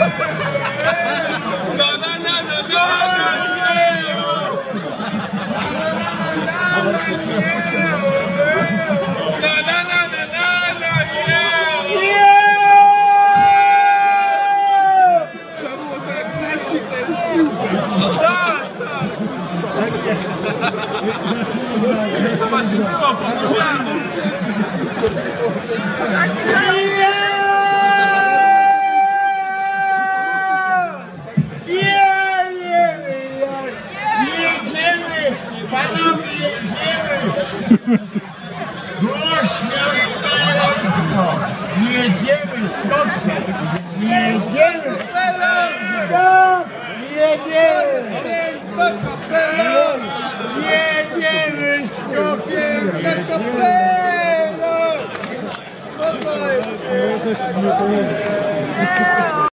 To właśnie było powiedziane. Jedziemy! Panowie, jedziemy! Głośno i gorąco! Jedziemy, skoczę! Jedziemy! Stop! Jedziemy! Jedziemy, skokiem! Kapelo!